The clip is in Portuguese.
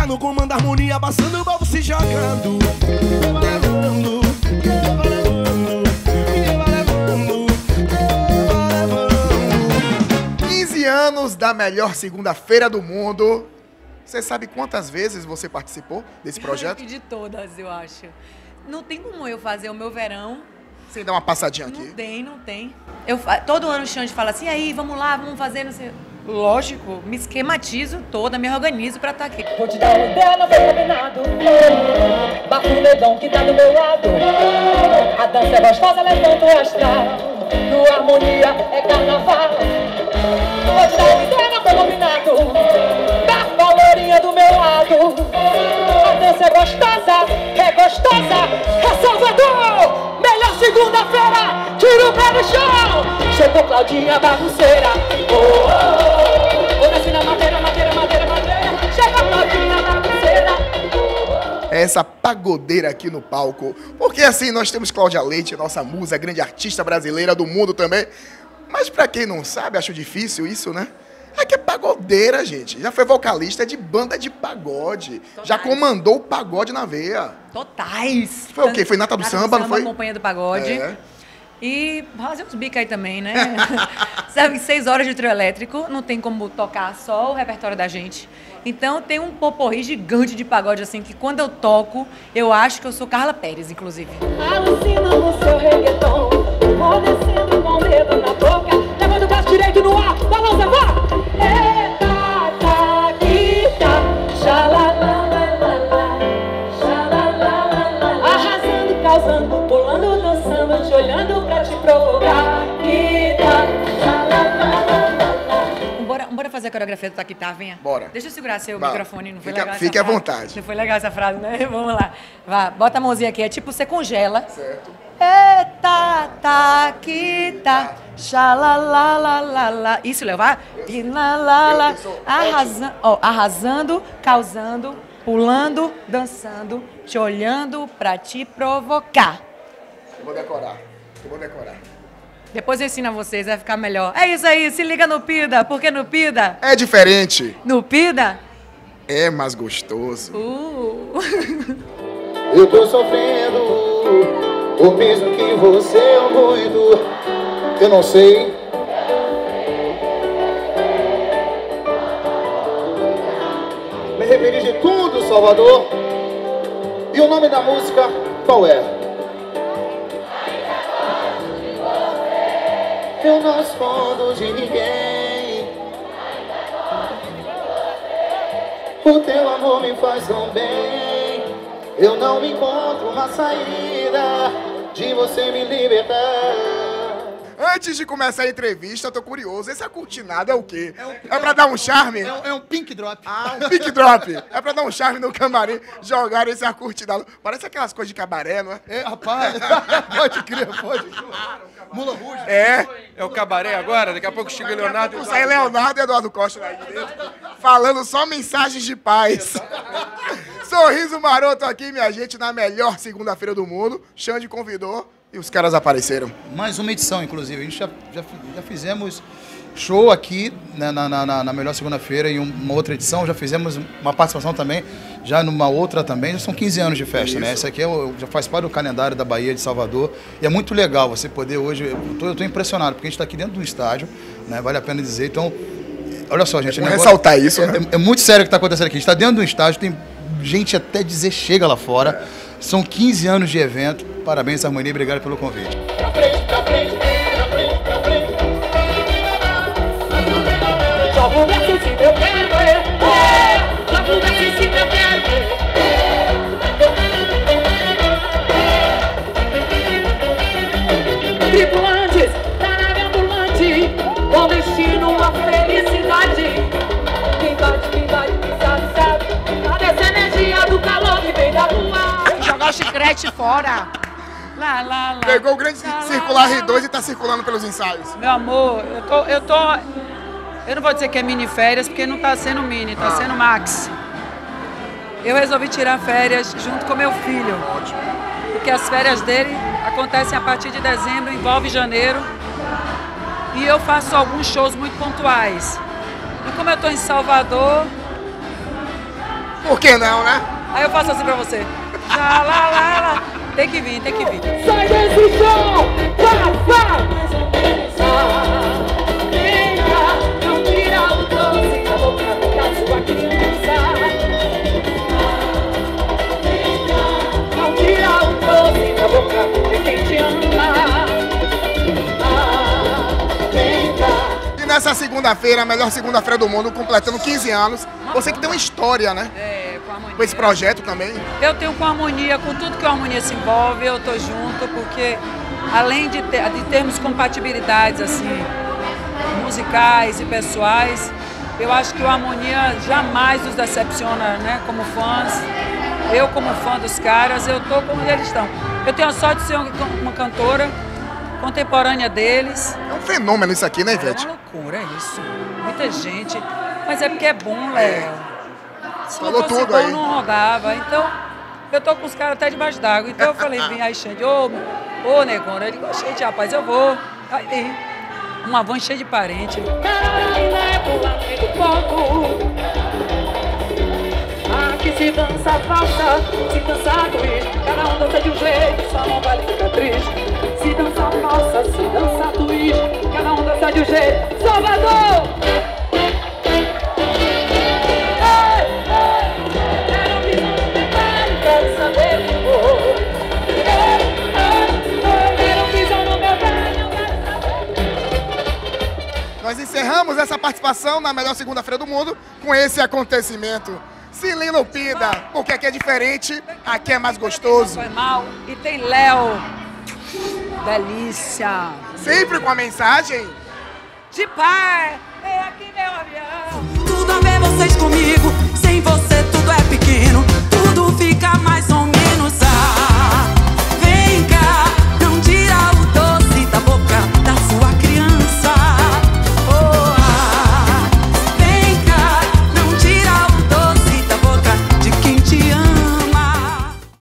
no comando, harmonia, passando o balbo, se jogando. Eu vou levando, eu vou levando, eu vou levando, eu vou levando. 15 anos da melhor segunda-feira do mundo. Você sabe quantas vezes você participou desse projeto? De todas, eu acho. Não tem como eu fazer o meu verão. Sem dar uma passadinha aqui. Não tem, não tem. Todo ano o Xande fala assim, aí, vamos lá, vamos fazer, não sei. Lógico, me esquematizo toda, me organizo pra estar aqui. Vou te dar uma ideia, não foi combinado. Bafundedão que tá do meu lado. A dança é gostosa, levanta o astral. No harmonia é carnaval. Vou te dar uma ideia, não foi combinado. Da lourinha do meu lado. A dança é gostosa, é gostosa. É Salvador! Melhor segunda-feira, tira o pé do chão. Chegou Claudinha bagunceira. Oh, oh, oh. Vou descer na madeira, madeira, madeira, madeira. Chegou Claudinha bagunceira. Essa pagodeira aqui no palco. Porque assim, nós temos Cláudia Leite, nossa musa, grande artista brasileira do mundo também. Mas pra quem não sabe, acho difícil isso, né? Aqui é pagodeira, gente. Já foi vocalista de banda de pagode. Totais. Já comandou o pagode na veia. Totais. Foi o quê? Foi Nata do Samba, não foi? Companhia do Pagode. É. E fazer uns bicos aí também, né? Sabe, 6 horas de trio elétrico, não tem como tocar só o repertório da gente. Então tem um poporri gigante de pagode, assim, que quando eu toco, eu acho que eu sou Carla Pérez, inclusive. Alucina no seu reggaeton. Vou descendo com o dedo na boca. Levando o braço direito no ar. Balança, vá! Eita, tá, quita. Xalalalala. Xalalalala. Arrasando, causando, pulando, dançando, te olhando pra te provocar. Quita. Xalalalala. Bora fazer a coreografia do Taquitá, venha. Bora. Deixa eu segurar seu Vá. microfone, não foi Fica- legal essa fique à frase? vontade. Não foi legal essa frase, né? Vamos lá. Vá, bota a mãozinha aqui, é tipo, você congela. Certo. Eita, taquita, xalalalala. Isso, levar? Pinalala. Arrasando, causando, pulando, dançando, te olhando pra te provocar. Eu vou decorar. Depois eu ensino a vocês, vai ficar melhor. É isso aí, se liga no Pida, porque no Pida, É diferente. no Pida, É mais gostoso. Eu tô sofrendo o mesmo que você, o muito. Eu não sei. Me referi de tudo, Salvador. E o nome da música, qual é? Eu não escondo de ninguém. O teu amor me faz tão bem. Eu não me encontro uma saída de você me libertar. Antes de começar a entrevista, eu tô curioso. Essa cortinada é o quê? É pra dar um charme? É um pink drop. Ah, um pick drop. É pra dar um charme no camarim, jogar esse acurtinado. Parece aquelas coisas de cabaré, não é? É, rapaz, pode crer, pode crer. Mula Rouge. É. É o cabaré agora? Daqui a pouco chega o Leonardo e o Sai Leonardo e Eduardo Costa daí dentro, falando só mensagens de paz. Sorriso maroto aqui, minha gente, na melhor segunda-feira do mundo. Xande convidou e os caras apareceram. Mais uma edição, inclusive. A gente já fizemos show aqui na melhor segunda-feira e uma outra edição. Já fizemos uma participação também, já numa outra também. Já são 15 anos de festa, né? Essa aqui já faz parte do calendário da Bahia de Salvador. E é muito legal você poder hoje... Eu tô impressionado, porque a gente está aqui dentro de um estádio, né? Vale a pena dizer. Então, olha só, gente. Vamos ressaltar isso, né? É muito sério o que está acontecendo aqui. A gente está dentro de um estádio, tem gente até dizer chega lá fora. São 15 anos de evento. Parabéns, Harmonia, obrigado pelo convite. Pra frente, pra frente, pra frente, pra frente. Joga o braço se eu quero ver. Joga o braço se eu quero ver. Tripulantes, tá na ambulante, com destino à felicidade. Quem bate, quem sabe. Cadê essa energia do calor que vem da lua? jogar o chiclete fora. Lá, lá, lá. Pegou o grande Lá, lá, circular lá. R2 e tá circulando pelos ensaios. Meu amor, eu não vou dizer que é mini férias, porque não tá sendo mini, tá sendo max. Eu resolvi tirar férias junto com meu filho. Porque as férias dele acontecem a partir de dezembro, envolve janeiro. E eu faço alguns shows muito pontuais. E como eu tô em Salvador, Por que não, né? Aí eu faço assim pra você. Lá, lá, lá, lá. Tem que vir, tem que vir. Sai desse chão, vai! Eita, não tira o doce da boca da sua criança. Não tira o doce da boca de quem te ama. E nessa segunda-feira, a melhor segunda-feira do mundo, completando 15 anos. Você que tem uma história, né? Com harmonia. Com esse projeto também. Eu tenho com harmonia, com tudo que a harmonia se envolve, eu tô junto, porque além de termos compatibilidades assim, musicais e pessoais, eu acho que o harmonia jamais nos decepciona, né? Como fãs, eu como fã dos caras, eu tô como eles estão. Eu tenho a sorte de ser uma cantora contemporânea deles. É um fenômeno isso aqui, né, É Ivete? uma loucura, é isso. Muita gente. Mas é porque é bom, Léo. Se não Falou fosse tudo bom, aí. não rodava. Então, eu tô com os caras até debaixo d'água. Então eu falei, vem aí, Xande, ô negona. Ele digo, Xande, rapaz, eu vou. Aí vem. Uma van cheia de parente. Aqui se dança falsa, se dança twist. Cada um dança de um jeito, só não vale ficar triste. Se dança falsa, se dança twist. Cada um dança de um jeito. Salvador! Quero saber de novo. Quero pisar no meu velho. Nós encerramos essa participação na melhor segunda-feira do mundo com esse acontecimento. Cilino Pida, porque aqui é diferente, aqui é mais gostoso. Foi mal. E tem Léo. Delícia. Sempre com a mensagem. De pai. É aqui meu avião.